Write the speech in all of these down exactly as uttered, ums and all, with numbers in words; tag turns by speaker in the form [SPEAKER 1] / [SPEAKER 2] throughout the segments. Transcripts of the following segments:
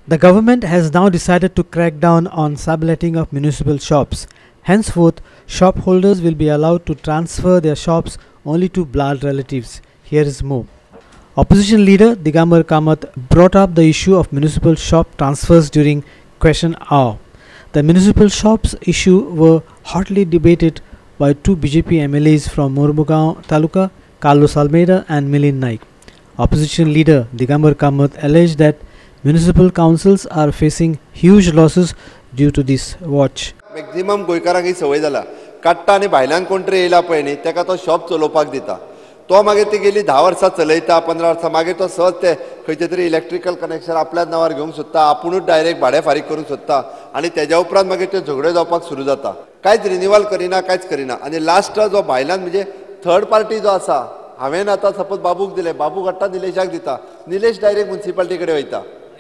[SPEAKER 1] The government has now decided to crack down on subletting of municipal shops. Henceforth, shop holders will be allowed to transfer their shops only to blood relatives. Here is more. Opposition leader Digambar Kamath brought up the issue of municipal shop transfers during question hour. The municipal shops issue were hotly debated by two B J P M L As from Mormugaon Taluka, Carlos Almeida and Milind Naik. Opposition leader Digambar Kamath alleged that municipal councils are facing huge losses due to this watch.
[SPEAKER 2] Maximum गोयकारांक ही सवय जाला काट्टा आनी भायल्यान कोण तरी येयला पळय न्ही तेका तो शॉप चलोवपाक दिता तो मागीर ती गेली धा वर्सां चलयता पंदरा वर्सां मागीर तो सहज ते खंयचे तरी इलेक्ट्रिकल कनेक्शन आपल्याच नांवार घेवंक सोदता आपुणूच डायरेक्ट भाडे फारीक करूंक सोदता आनी तेज्या उपरांत मागीर त्यो झगड्यो जावपाक सुरू जाता कांयच रिन्यूवल करिना कांयच करिना आनी लास्ट जो भायल्यान म्हणजे थर्ड पार्टी जो आसा हांवेन आतां सपोज बाबूक दिले बाबूक हाडटा निलेशाक दिता निलेश डायरेक्ट म्युनिसिपालिटी कडेन वयता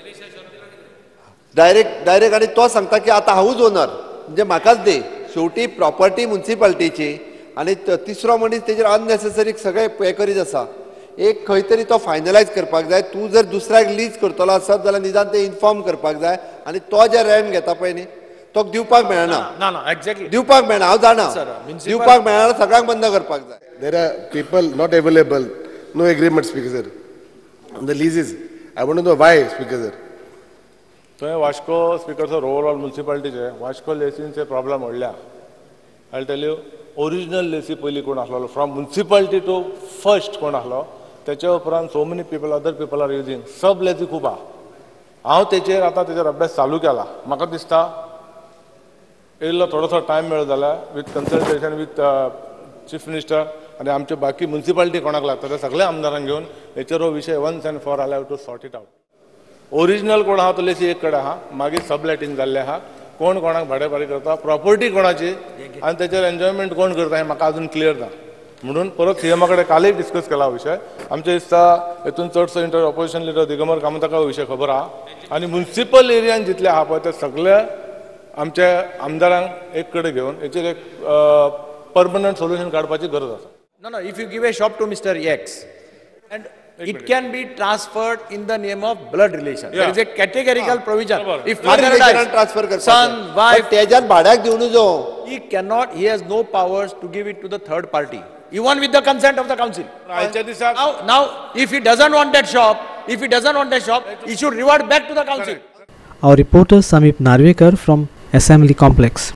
[SPEAKER 2] डायरेक्ट डायरेक्ट आनी तो सांगता की आतां हांवूच ओनर म्हणजे म्हाकाच दे शेवटी प्रॉपर्टी म्युनिसिपालिटीची आनी तिसरो मनीस तेजेर अननेसेसरी सगळे पे करीत आसा एक खंय तरी तो फायनलायज करपाक जाय तूं जर दुसऱ्याक लीज करतलो आसत जाल्यार निदान ते इन्फॉर्म करपाक जाय आनी तो जे रेंट घेता पळय न्ही तो दिवपाक मेळना
[SPEAKER 3] ना ना एक्झॅक्टली
[SPEAKER 2] दिवपाक मेळना हांव जाणा दिवपाक मेळना सगळ्यांक बंद करपाक जाय.
[SPEAKER 4] There are people not available, no agreement speaker sir. On the leases, I want to know why speaker sir.
[SPEAKER 5] थंय वास्को स्पीकर सर ओवरऑल म्युनिसिपालिटीचे वास्को लेसींचे प्रॉब्लेम व्हडल्या I tell you original lessee पयलीं कोण आसलो फ्रॉम म्युनिसिपालिटी टू फर्स्ट कोण आसलो तेच्या उपरांत so many people other people are using sub lessee खूब आहा हांव तेचेर आतां तेचेर अभ्यास चालू केला म्हाका दिसता येयल्लो थोडोसो टायम मेळ्ळो जाल्यार with consultation with chief minister आनी आमचे बाकी म्युनिसिपालिटी कोणाक लागता ते सगळे आमदारांक घेवन हेचेर हो विशय once and for all have to sort it out original कोण आहा तो लेसी एक कडेन आहा मागीर सबलेटींग जाल्लें आहा कोण कोणाक भाडे फारीक करता प्रॉपर्टी कोणाची आनी तेचेर एन्जॉयमेंट कोण करता हें म्हाका अजून क्लियर ना म्हणून परत सीएमा कडेन कालय डिस्कस केला विशय आमच्या दिसता हेतून चडसो इंटर ऑपोजिशन लिडर दिगंबर कामताका विशय खबर आहा आनी म्युनिसिपल एरियान जितले आहा पळय ते सगळे आमच्या आमदारांक एक कडेन घेवन हेचेर एक परमनंट सोल्युशन काडपाची गरज आसा.
[SPEAKER 3] No, no. If you give a shop to Mister X, and it can be transferred in the name of blood relation.
[SPEAKER 5] Yeah.
[SPEAKER 3] There is a categorical provision. If
[SPEAKER 2] father
[SPEAKER 3] father dies,
[SPEAKER 2] transfer करपाक
[SPEAKER 3] son, wife,
[SPEAKER 2] तेज्यान भाड्याक दिवनू जो
[SPEAKER 3] he cannot. He has no powers to give it to the third party, even with the consent of the council. Now, now, if he doesn't want that shop, if he doesn't want that shop, he should revert back to the council.
[SPEAKER 1] Our reporter Samip Narvekar from Assembly Complex.